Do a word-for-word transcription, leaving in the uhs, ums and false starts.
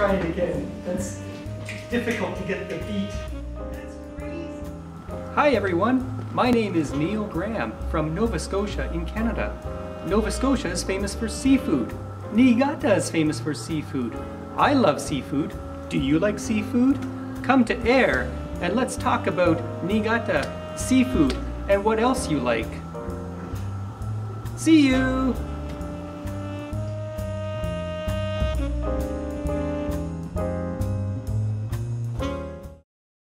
try it again. That's difficult to get the beat. That's crazy. Hi everyone, my name is Neil Graham from Nova Scotia in Canada. Nova Scotia is famous for seafood. Niigata is famous for seafood. I love seafood. Do you like seafood? Come to Air and let's talk about Niigata, seafood, and what else you like. See you!